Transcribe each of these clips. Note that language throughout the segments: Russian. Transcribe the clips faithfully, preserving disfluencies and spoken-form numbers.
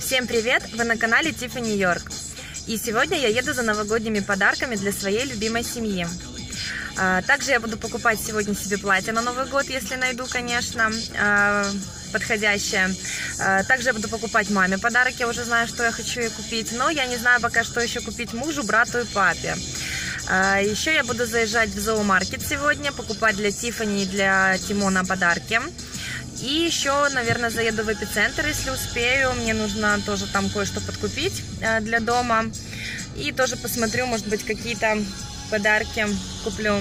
Всем привет! Вы на канале Тиффани Йорк. И сегодня я еду за новогодними подарками для своей любимой семьи. Также я буду покупать сегодня себе платье на Новый год, если найду, конечно, подходящее. Также я буду покупать маме подарок, я уже знаю, что я хочу ей купить, но я не знаю пока, что еще купить мужу, брату и папе. Еще я буду заезжать в зоомаркет сегодня, покупать для Тиффани и для Тимона подарки. И еще, наверное, заеду в эпицентр, если успею. Мне нужно тоже там кое-что подкупить для дома. И тоже посмотрю, может быть, какие-то подарки куплю.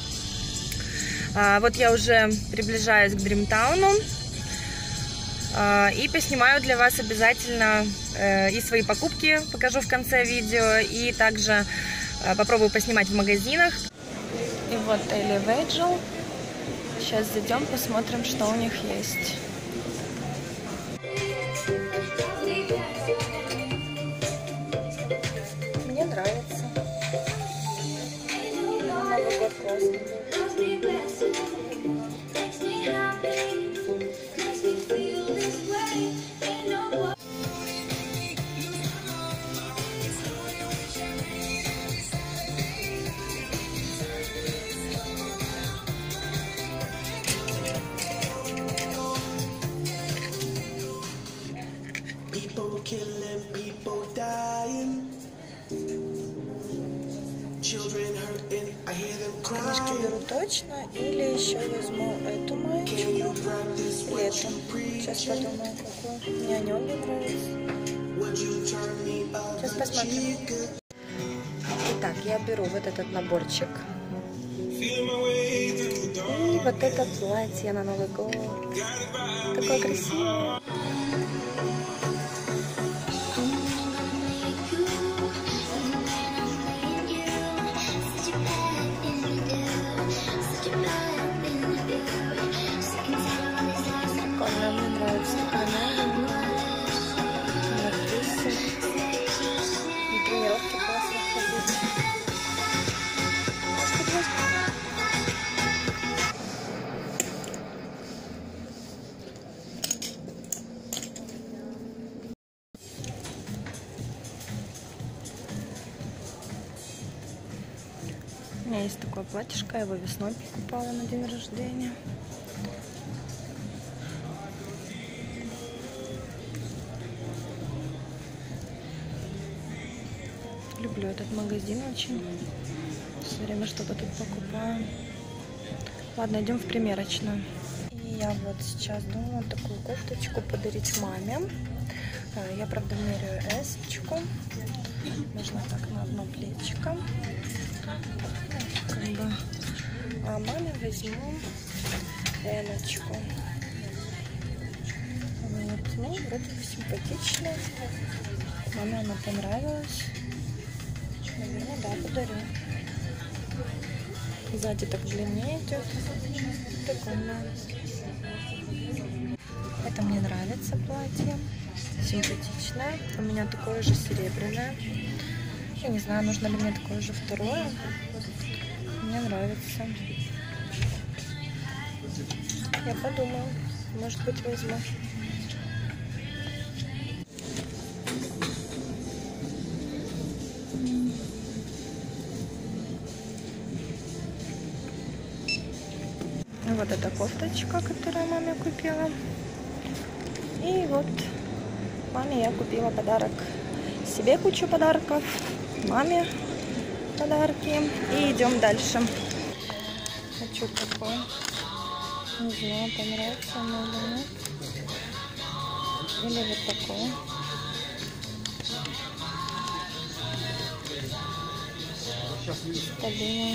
Вот я уже приближаюсь к Дримтауну. И поснимаю для вас обязательно и свои покупки покажу в конце видео. И также попробую поснимать в магазинах. И вот Элли Вейджел. Сейчас зайдем, посмотрим, что у них есть. Мне нравится. Новый год классный. Книжки беру точно, или еще возьму эту маечку, или эту. Сейчас подумаю, какую. Мне они обе нравятся. Сейчас посмотрим. Итак, я беру вот этот наборчик. И вот это платье на Новый год. Такое красивое. Мне нравится такая надпись. На тренировке классно ходить. У меня есть такое платьишко, я его весной покупала на день рождения. Люблю этот магазин очень. Все время что-то тут покупаю. Ладно, идем в примерочную. И я вот сейчас думаю такую кофточку подарить маме. Я, правда, меряю эсочку. Можно так на одно плечико. Как бы. А маме возьму эмочку. Вот. Ну, вроде бы симпатичная. Маме она понравилась. Наверное, да, подарю. Сзади так длиннее идет. Прикольно. Это мне нравится платье. Симпатичное. У меня такое же серебряное. Я не знаю, нужно ли мне такое же второе. Мне нравится. Я подумаю. Может быть, возьму. Вот эта кофточка, которую маме купила. И вот маме я купила подарок. Себе кучу подарков, маме подарки. И идем дальше. Хочу такой. Не знаю, понравится мне или нет. Или вот такой. Подумаю.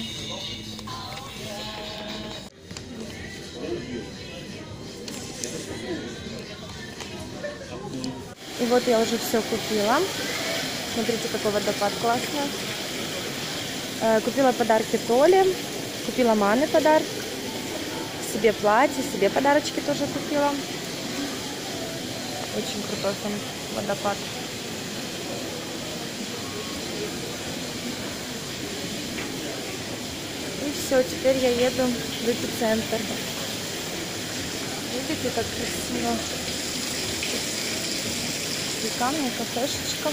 И вот я уже все купила. Смотрите, какой водопад классный. Э, купила подарки Толе. Купила маме подарок. Себе платье, себе подарочки тоже купила. Очень крутой там водопад. И все, теперь я еду в эпицентр. Видите, как красиво. камни, кафешечка.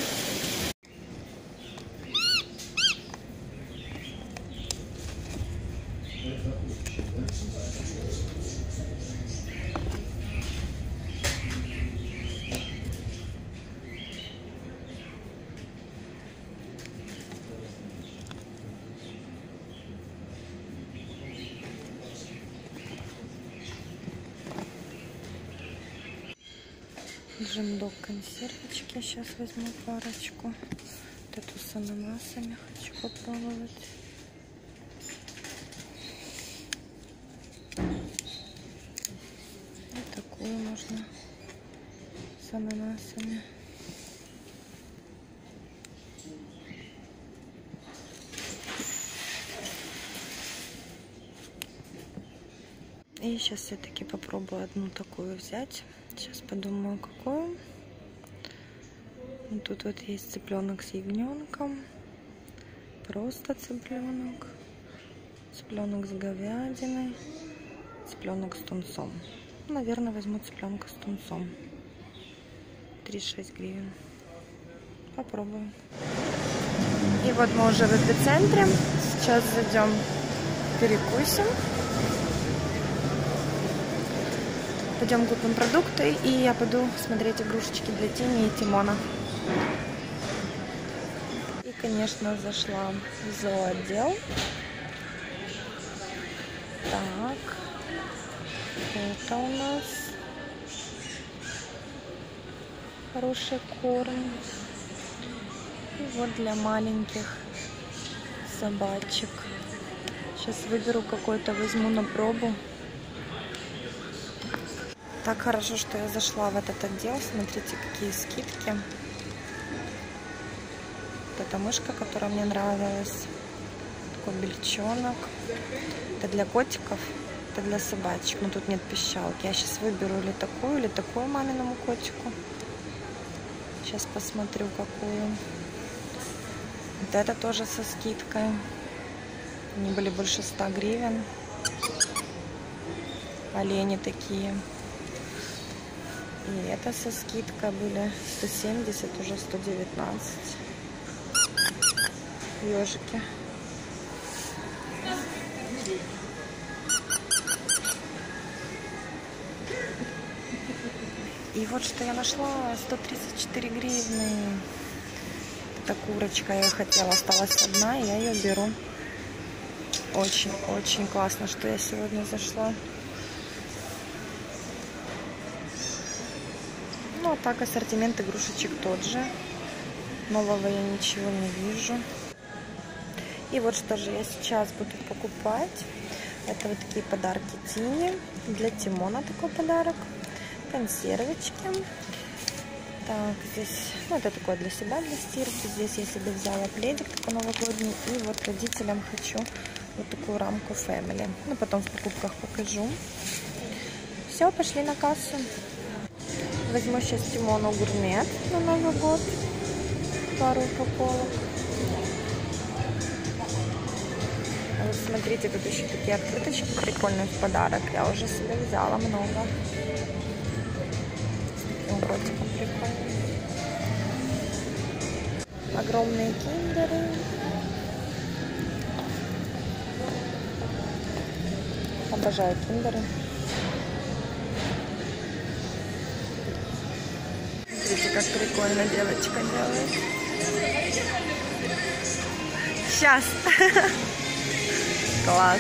Джимдог консервочки. Сейчас возьму парочку. Вот эту с ананасами хочу попробовать. И такую можно с ананасами. И сейчас все-таки попробую одну такую взять. Сейчас подумаю, какую. Тут вот есть цыпленок с ягненком. Просто цыпленок. Цыпленок с говядиной. Цыпленок с тунцом. Наверное, возьму цыпленка с тунцом. тридцать шесть гривен. Попробуем. И вот мы уже в эпицентре. Сейчас зайдем, перекусим. Пойдем купим продукты, и я пойду смотреть игрушечки для Тини и Тимона. И, конечно, зашла в зооотдел. Так, это у нас хороший корм. И вот для маленьких собачек. Сейчас выберу какой-то, возьму на пробу. Так хорошо, что я зашла в этот отдел. Смотрите, какие скидки. Вот эта мышка, которая мне нравилась. Такой бельчонок. Это для котиков, это для собачек. Но тут нет пищалки. Я сейчас выберу или такую, или такую маминому котику. Сейчас посмотрю, какую. Вот это тоже со скидкой. Они были больше ста гривен. Олени такие. И это со скидкой были сто семьдесят, уже сто девятнадцать. Ежики. И вот что я нашла. сто тридцать четыре гривны. Это курочка, я ее хотела. Осталась одна, и я ее беру. Очень-очень классно, что я сегодня зашла. Ну, а так ассортимент игрушечек тот же. Нового я ничего не вижу. И вот что же я сейчас буду покупать. Это вот такие подарки Тине. Для Тимона такой подарок. Консервочки. Так, здесь, ну, это такое для себя, для стирки. Здесь я себе взяла пледик такой новогодний. И вот родителям хочу вот такую рамку Family. Ну, потом в покупках покажу. Все, пошли на кассу. Возьму сейчас Тимону гурмет на Новый год. Пару упаковок. А вот смотрите, тут еще такие открыточки прикольные в подарок. Я уже себе взяла много. С таким котиком прикольным. Огромные киндеры. Обожаю киндеры. Смотрите, как прикольно девочка делает. Сейчас. Класс.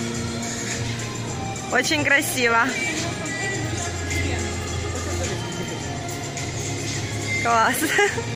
Очень красиво. Класс.